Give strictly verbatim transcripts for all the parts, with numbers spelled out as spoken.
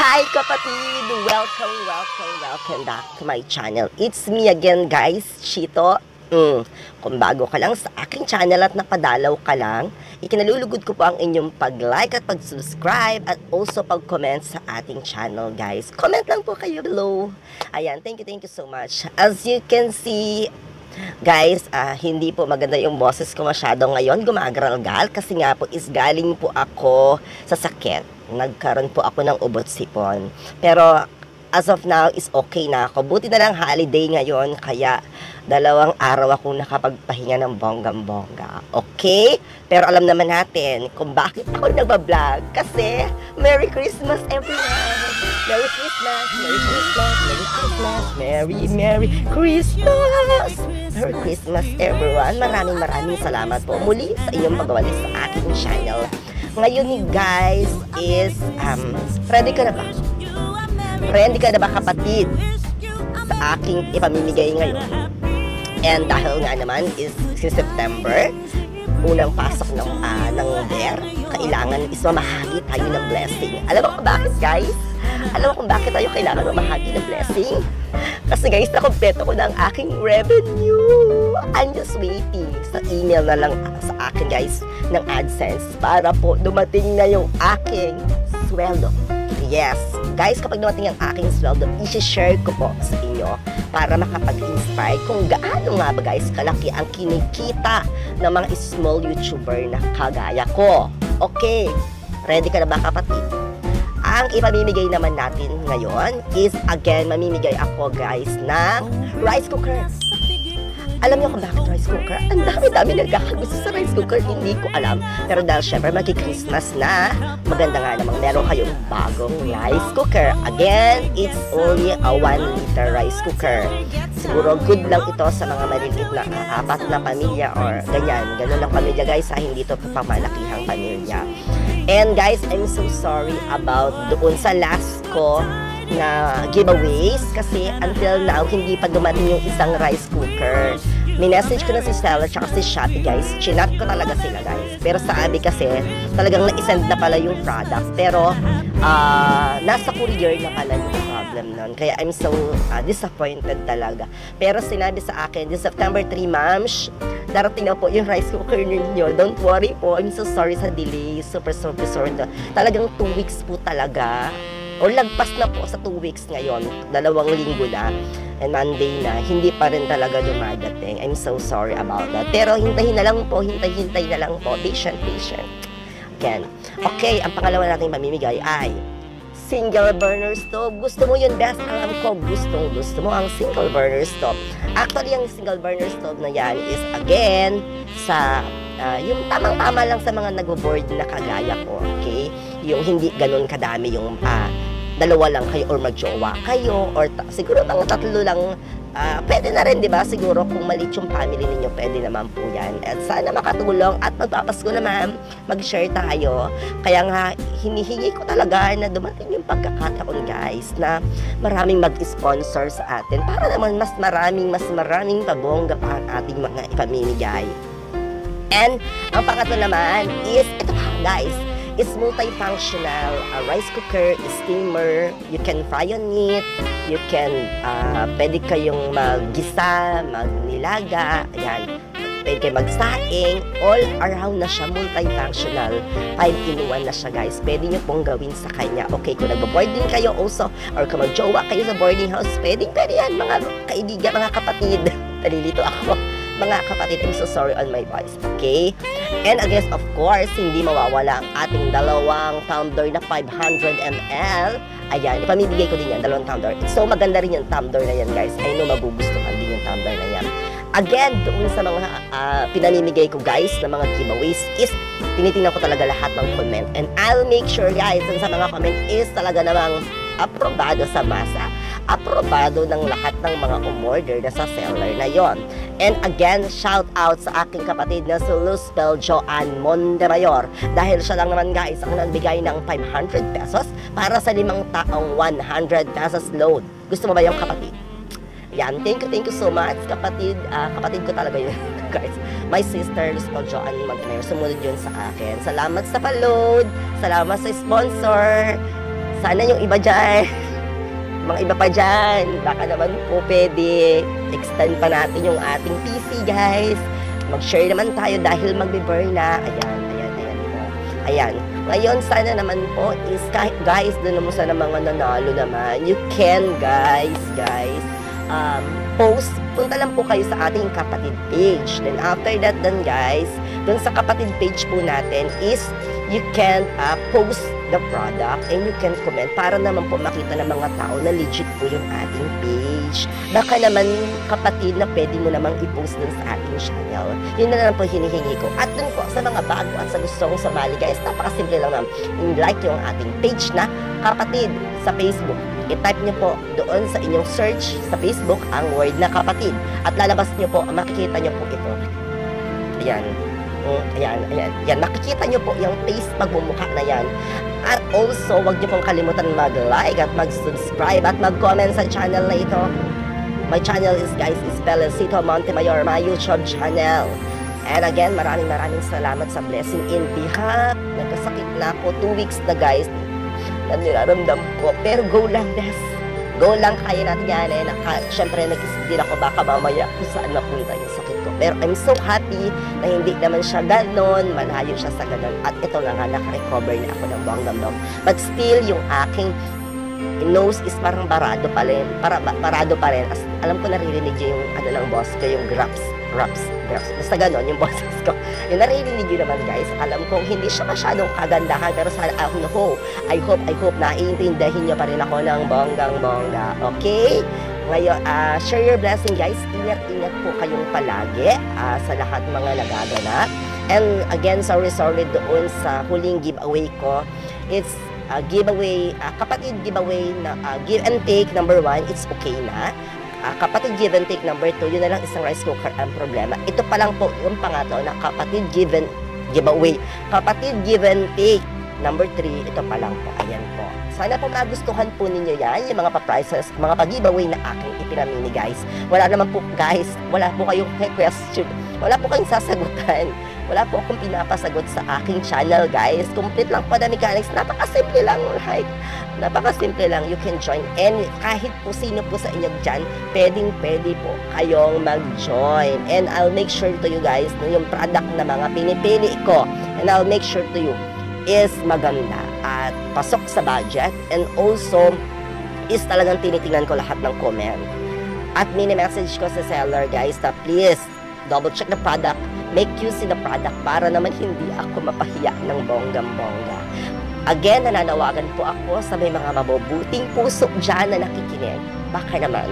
Hi kapatid! Welcome, welcome, welcome back to my channel. It's me again guys, Chito. Mm. Kung bago ka lang sa aking channel at napadalaw ka lang, ikinalulugod ko po ang inyong pag-like at pag-subscribe at also pag-comment sa ating channel guys. Comment lang po kayo below. Ayan, thank you, thank you so much. As you can see, guys, uh, hindi po maganda yung boses ko masyado ngayon, gumagaralgal kasi nga po is galing po ako sa sakit. Nagkaroon po ako ng ubot sipon. Pero as of now is okay na ako. Buti na lang holiday ngayon, kaya dalawang araw akong nakapagpahinga ng bonggang-bongga. Okay? Pero alam naman natin kung bakit ako nagbablog. Kasi Merry Christmas everyone! Merry Christmas! Merry Christmas! Merry Christmas! Merry, Merry Christmas! Merry Christmas everyone! Maraming maraming salamat po muli sa inyong pagwali sa aking channel. Ngayon guys is, um, ready ka na ba? Ready ka na ba kapatid sa aking ipamimigay ngayon? And dahil nga naman is si September, unang pasok ng, uh, ng bear, kailangan is mamahagi tayo ng blessing. Alam mo kung bakit guys? Alam mo kung bakit tayo kailangan mamahagi ng blessing? Kasi guys, nakompleto ko na ang aking revenue. I'm just waiting sa email na lang sa akin guys ng AdSense para po dumating na yung aking sweldo. Yes, guys, kapag dumating ang aking sweldo, i-share ko po sa inyo para makapag-inspire kung gaano nga ba guys kalaki ang kinikita ng mga small YouTuber na kagaya ko. Okay, ready ka na ba kapatid? Ang ipamimigay naman natin ngayon is, again, mamimigay ako guys ng rice cooker. Alam niyo kung bakit rice cooker? Ang dami-dami nagkakagusto sa rice cooker, hindi ko alam. Pero dahil syempre magi-Christmas na, maganda nga namang meron kayong bagong rice cooker. Again, it's only a one liter rice cooker. Siguro good lang ito sa mga maliliit na uh, apat na pamilya or ganyan. Ganun lang pamilya guys, ha? Hindi ito pamalakihang pamilya. And guys, I'm so sorry about doon sa last ko na giveaways kasi until now hindi pa dumating yung isang rice cooker. Minessage ko na si Seller tsaka si Shopee guys. Chinat ko talaga sila guys. Pero sa Abi kasi talagang na-send na pala yung product. Pero uh, nasa courier na pala yung problem nun. Kaya I'm so uh, disappointed talaga. Pero sinabi sa akin, this September three, ma'am, darating na po yung rice cooker ninyo. Don't worry po. I'm so sorry sa delay. Super, super sorry. Talagang two weeks po talaga. O lagpas na po sa two weeks ngayon. Dalawang linggo na. And Monday na. Hindi pa rin talaga dumadating. I'm so sorry about that. Pero hintayin na lang po. Hintay-hintay na lang po. Patient, patient. Again. Okay, ang pangalawa natin mamimigay ay single burner stove. Gusto mo yun, best? Alam ko, gustong gusto mo ang single burner stove. Actually, ang single burner stove na yan is again sa uh, yung tamang-tama lang sa mga nag-board na kagaya ko, okay? Yung hindi ganun kadami yung uh, dalawa lang kayo or magjowa kayo or siguro mga tatlo lang. Uh, pwede na rin, di ba? Siguro kung maliit yung family ninyo, pwede naman po yan. At sana makatulong at magpapasko naman, mag-share tayo. Kaya nga, hinihingi ko talaga na dumating yung pagkakataon, guys, na maraming mag-sponsor sa atin para naman mas maraming, mas maraming pabongga pa ang ating mga ipamimigay. And, ang pangatlo naman is, ito pa, guys, is multifunctional, a rice cooker, a steamer, you can fry on it, you can, uh, pwede kayong maggisa, magnilaga, ayan, pwede kayo magsaing, all around na siya, multifunctional, five in one na siya guys, pwede nyo pong gawin sa kanya. Okay, kung nag-boarding kayo also, or kung mag-jowa kayo sa boarding house, pwede, pwede yan, mga kaibigan, mga kapatid, nalilito ako. Mga kapatid, I'm so sorry on my voice, okay? And I guess, of course, hindi mawawala ang ating dalawang tumbler na five hundred milliliters. Ayan, ipamibigay ko din yan, dalawang tumbler. So, maganda rin yung tumbler na yan, guys. I know magugustuhan din yung tumbler na yan. Again, doon sa mga uh, pinamimigay ko, guys, na mga giveaways is tinitingnan ko talaga lahat ng comment. And I'll make sure, guys, sa mga comment is talaga namang aprobado sa masa. Aprobado ng lahat ng mga umorder na sa seller na yon. And again, shout out sa aking kapatid na si Luzbel Joanne Montemayor. Dahil siya lang naman guys ang nagbigay ng five hundred pesos para sa limang taong one hundred pesos load. Gusto mo ba yung kapatid? Yan, thank you, thank you so much kapatid. Uh, kapatid ko talaga yun guys. My sister Luzbel Joanne Montemayor, sumunod yun sa akin. Salamat sa paload. Salamat sa sponsor. Sana yung iba dyan, mga iba pa dyan, baka naman po pwede extend pa natin yung ating P C, guys. Mag-share naman tayo dahil magbe-burn na. Ayan, ayan, ayan po. Ayan. Ngayon, sana naman po is, kahit guys, doon naman sana mga nanalo naman. You can, guys, guys, um, post. Punta lang po kayo sa ating kapatid page. Then after that, then guys, doon sa kapatid page po natin is, you can uh, post the product and you can comment para naman po makita ng mga tao na legit po yung ating page. Baka naman kapatid na pwede mo namang i-post dun sa ating channel. Yun na naman po hinihingi ko. At dun po sa mga bago at sa gustong sumali, guys, napakasimple lang naman. I-like yung ating page na kapatid sa Facebook. I-type nyo po doon sa inyong search sa Facebook ang word na kapatid. At lalabas nyo po, makikita nyo po ito. Ayan. Ayan, ayan. Yan, makikita nyo po yung face pagmumukha na yan. At also, wag nyo pong kalimutan mag-like at mag-subscribe at mag-comment sa channel na ito. My channel is, guys, is Pelecito Montemayor, my YouTube channel. And again, maraming maraming salamat sa blessing in behalf. Nagkasakit na ako, two weeks na, guys, na niraramdam ko. Pero go lang, des. Go lang, kaya natin yan eh. Naka, Siyempre, nag-isip din ako baka mamaya kung saan napunta yung sakit ko. Pero I'm so happy na hindi naman siya ganon, malayo siya sa ganon. At ito na nga, naka-recover na ako ng buwang-damdam. But still, yung aking nose is parang barado pa rin. Para, barado pa rin. As, alam ko naririnig yung ano ng boss ko, yung graps. Graps. Graps. Basta ganon, yung boses ko. Yung naririnig yun naman, guys. Alam kong hindi siya masyadong kagandahan. Pero sana, I hope, I hope, I hope, naiintindihin nyo pa rin ako ng bonggang-bongga. Okay? Ngayon, uh, share your blessing, guys. Ingat-ingat po kayong palagi uh, sa lahat mga nagaganap. And again, sorry, sorry doon sa huling giveaway ko. It's uh, giveaway, uh, kapatid giveaway na uh, give and take number one, it's okay na. Uh, kapatid give and take number two, yun na lang isang rice cooker ang problema. Ito pa lang po yung pangatlo na kapatid give and giveaway. Kapatid give and take number three, ito pa lang po. Ayan po. Sana po magustuhan po ninyo yan, yung mga pa-prizes, mga pag-giveaway na aking ipinamini, guys. Wala naman po, guys, wala po kayong question. Wala po kayong sasagutan. Wala po akong pinapasagot sa aking channel, guys. Complete lang po na mechanics. Napakasimple lang, like, napakasimple lang. You can join. And kahit po sino po sa inyo dyan, pwedeng pwede po kayong mag-join. And I'll make sure to you, guys, na yung product na mga pinipili ko, and I'll make sure to you, is maganda at pasok sa budget, and also is talagang tinitingnan ko lahat ng comment at mini-message ko sa seller, guys, na please double check the product, make use in the product para naman hindi ako mapahiya ng bonggam-bongga. Again, nananawagan po ako sa may mga mabubuting puso dyan na nakikinig. Baka naman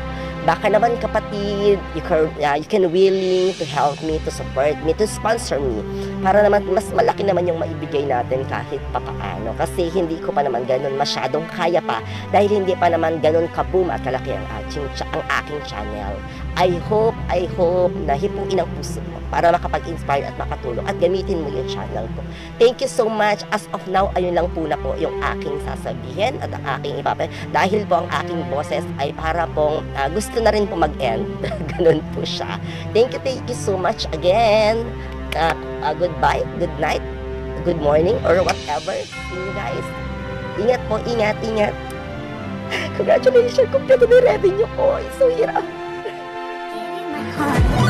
Baka naman kapatid, you can, uh, you can willing to help me, to support me, to sponsor me. Para naman mas malaki naman yung maibigay natin kahit papaano. Kasi hindi ko pa naman ganun masyadong kaya pa. Dahil hindi pa naman ganun kaboom at kalaki ang aking, ang aking channel. I hope, I hope na hipuin ang puso mo para makapag-inspire at makatulong at gamitin mo yung channel ko. Thank you so much. As of now, ayun lang po na po yung aking sasabihin at ang aking ipapay. Dahil po ang aking boses ay para pong uh, gusto na rin po mag-end. Ganun po siya. Thank you, thank you so much again. Uh, uh, goodbye, good night, good morning, or whatever. See you guys. Ingat po, ingat, ingat. Congratulations, kompleto na revenue ko. It's so hirap. Heart.